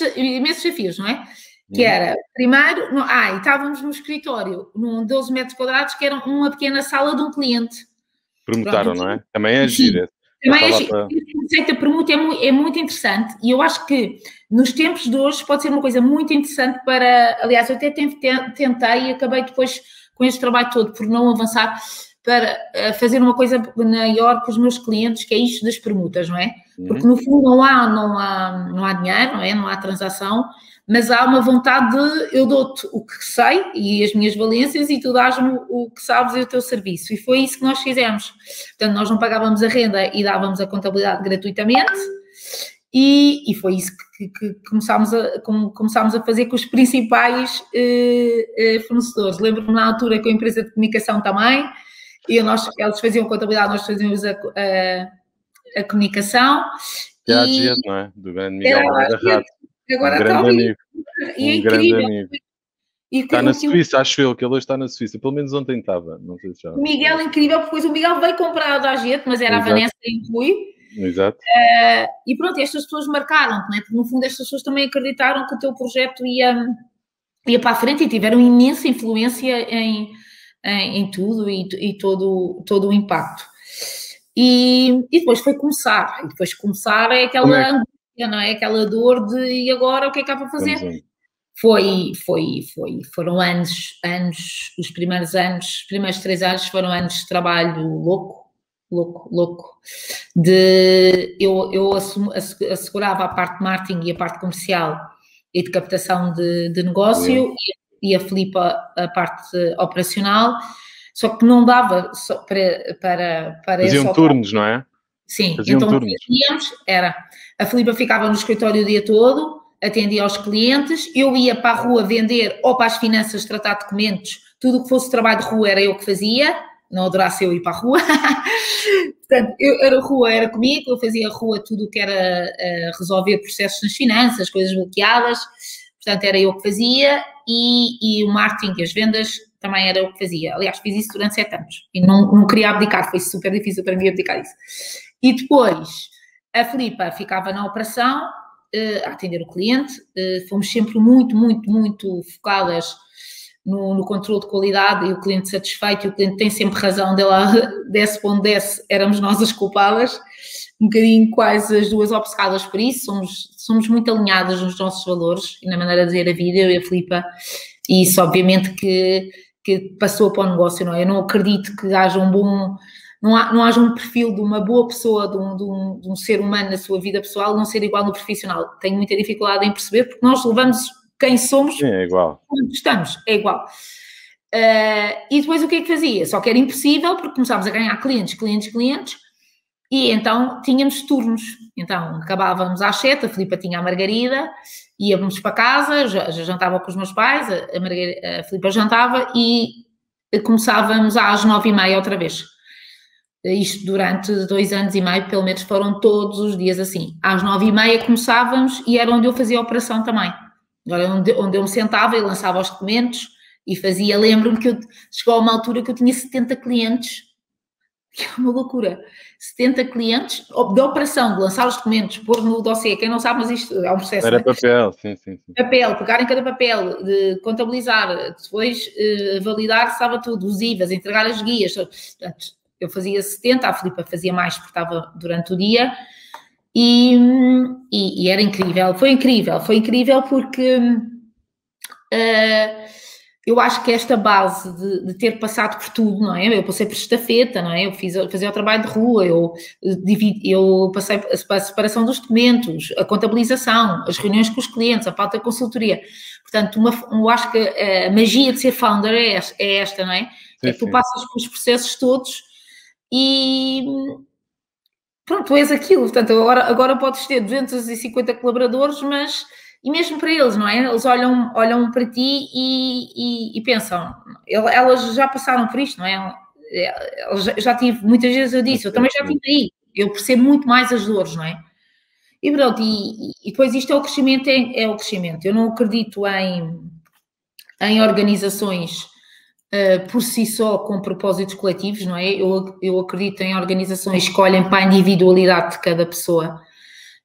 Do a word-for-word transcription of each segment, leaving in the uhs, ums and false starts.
imensos desafios, não é? Que era, primeiro, no, ah, e estávamos no escritório, num doze metros quadrados, que era uma pequena sala de um cliente. Permutaram, Pronto, não é? Também é gira. Também é gira. O conceito da permuta é muito, é muito interessante e eu acho que nos tempos de hoje pode ser uma coisa muito interessante para, aliás, eu até tentei e acabei depois com este trabalho todo por não avançar para fazer uma coisa maior com os meus clientes, que é isto das permutas, não é? Porque no fundo não há, não há, não há dinheiro, não é? Não há transação, mas há uma vontade de eu dou-te o que sei e as minhas valências e tu dás-me o que sabes e o teu serviço. E foi isso que nós fizemos. Portanto, nós não pagávamos a renda e dávamos a contabilidade gratuitamente e, e foi isso que, que, que começámos, a, começámos a fazer com os principais eh, eh, fornecedores. Lembro-me na altura com a empresa de comunicação também, e nós, eles faziam contabilidade, nós fazíamos a, a, a comunicação. Que é a Jet, não é? Do grande Miguel Moreira Rato. Agora um grande amigo. E é um incrível. grande amigo. E está na Suíça, acho eu, que ele hoje está na Suíça. Pelo menos ontem estava. Não sei se já. O Miguel é incrível, porque depois o Miguel veio comprar a Jet, mas era Exato. A Vanessa e o Rui. Exato. Uh, e pronto, estas pessoas marcaram, não é? Porque no fundo estas pessoas também acreditaram que o teu projeto ia, ia para a frente e tiveram imensa influência em, em, em tudo e, e todo, todo o impacto. E, e depois foi começar. E depois começar é aquela é que... não é? Aquela dor de e agora o que é que há para fazer? Foi, foi, foi, foram anos, anos, os primeiros anos, os primeiros três anos foram anos de trabalho louco, louco, louco. De, eu eu assum, assegurava a parte de marketing e a parte comercial e de captação de, de negócio e, e a Filipa a parte operacional, só que não dava só para... para, para Faziam turnos, não é? Sim, Faziam então turnos. Tínhamos, era, a Filipa ficava no escritório o dia todo, atendia aos clientes, eu ia para a rua vender ou para as finanças tratar documentos, tudo o que fosse trabalho de rua era eu que fazia, não adorasse eu ir para a rua. Portanto, eu, era rua, era comigo, eu fazia a rua tudo o que era uh, resolver processos nas finanças, coisas bloqueadas, portanto era eu que fazia e, e o marketing e as vendas também era eu que fazia. Aliás, fiz isso durante sete anos e não, não queria abdicar, foi super difícil para mim abdicar isso. E depois a Filipa ficava na operação, uh, a atender o cliente, uh, fomos sempre muito, muito, muito focadas no, no controle de qualidade e o cliente satisfeito, e o cliente tem sempre razão, dela desce para onde desce, éramos nós as culpadas, um bocadinho quase as duas obcecadas por isso, somos, somos muito alinhadas nos nossos valores e na maneira de ver a vida, eu e a Filipa, e isso obviamente que, que passou para o negócio, não é? Eu não acredito que haja um bom... Não, há, não haja um perfil de uma boa pessoa, de um, de, um, de um ser humano na sua vida pessoal não ser igual no profissional. Tenho muita dificuldade em perceber, porque nós levamos quem somos, Sim, é igual. Onde estamos, é igual. Uh, e depois o que é que fazia? Só que era impossível, porque começámos a ganhar clientes, clientes, clientes, e então tínhamos turnos. Então acabávamos às sete, a Filipa tinha a Margarida, íamos para casa, já, já jantava com os meus pais, a, a, Margarida, a Filipa jantava e começávamos às nove e meia outra vez. Isto durante dois anos e meio, pelo menos foram todos os dias assim. Às nove e meia começávamos e era onde eu fazia a operação também. Agora, onde, onde eu me sentava e lançava os documentos e fazia, lembro-me que eu, chegou a uma altura que eu tinha setenta clientes, que é uma loucura, setenta clientes de operação, de lançar os documentos, pôr no dossiê, quem não sabe, mas isto é um processo. Era né? papel, sim, sim, sim. Papel, pegar em cada papel, de contabilizar, depois eh, validar se estava tudo, os I V As, entregar as guias, portanto, eu fazia setenta, a Filipa fazia mais porque estava durante o dia e, e, e era incrível, foi incrível, foi incrível porque uh, eu acho que esta base de, de ter passado por tudo, não é? Eu passei por estafeta, não é? Eu fiz, fazia o trabalho de rua, eu, eu passei a separação dos documentos, a contabilização, as reuniões com os clientes, a pauta de consultoria. Portanto, uma, eu acho que a magia de ser founder é esta, é esta não é? Sim, é que tu sim. passas pelos processos todos e pronto, tu és aquilo, portanto, agora, agora podes ter duzentos e cinquenta colaboradores, mas, e mesmo para eles, não é? Eles olham, olham para ti e, e, e pensam, elas já passaram por isto, não é? Eu já, já tive, muitas vezes eu disse, eu também já tive aí, eu percebo muito mais as dores, não é? E pronto, e, e depois isto é o crescimento, é, é o crescimento. Eu não acredito em, em organizações Uh, por si só com propósitos coletivos, não é? Eu, eu acredito em organizações que olhem para a individualidade de cada pessoa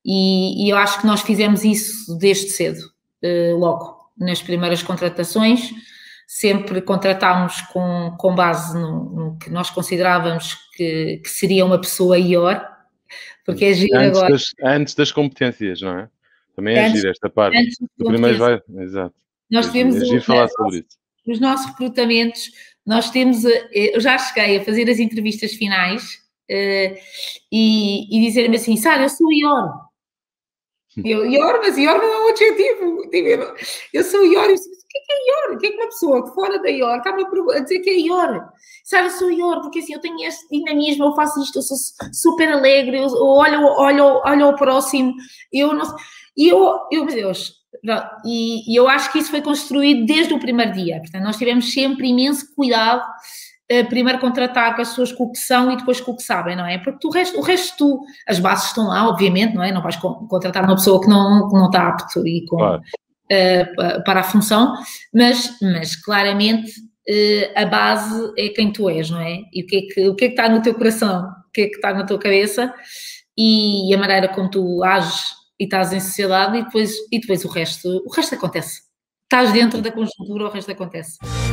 E, e eu acho que nós fizemos isso desde cedo, logo, nas primeiras contratações, sempre contratámos com, com base no, no que nós considerávamos que, que seria uma pessoa I O R, porque é giro antes agora. Das, antes das competências, não é? Também é giro esta parte. Antes do primeiro vai, exato. Nós é temos é giro o, falar nós, sobre isso. Os nossos recrutamentos, nós temos, eu já cheguei a fazer as entrevistas finais uh, e, e dizer-me assim, Sara, eu sou I O R. Eu, I O R, mas I O R não é um adjetivo. Eu, eu sou I O R. Eu disse, o que é que é I O R? O que é que uma pessoa que fora da I O R está-me a dizer que é I O R? Sabe, eu sou I O R, porque assim, eu tenho este dinamismo, eu faço isto, eu sou super alegre, eu olho, olho, olho ao próximo, eu não sei. E eu, eu, meu Deus, e, e eu acho que isso foi construído desde o primeiro dia. Portanto, nós tivemos sempre imenso cuidado, uh, primeiro contratar com as pessoas com o que são e depois com o que sabem, não é? Porque tu, o, resto, o resto, tu, as bases estão lá, obviamente, não é? Não vais contratar uma pessoa que não, que não está apto e com, claro. uh, para a função, mas, mas claramente uh, a base é quem tu és, não é? E o que é que, o que é que está no teu coração, o que é que está na tua cabeça e a maneira como tu ages e estás em sociedade e depois, e depois o resto, o resto acontece. Estás dentro da conjuntura, o resto acontece.